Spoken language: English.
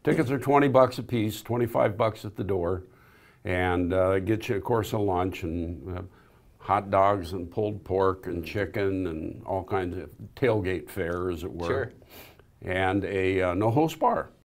Tickets are 20 bucks a piece, 25 bucks at the door, and get you a course of lunch and hot dogs and pulled pork and chicken and all kinds of tailgate fare, as it were. Sure. And a no-host bar.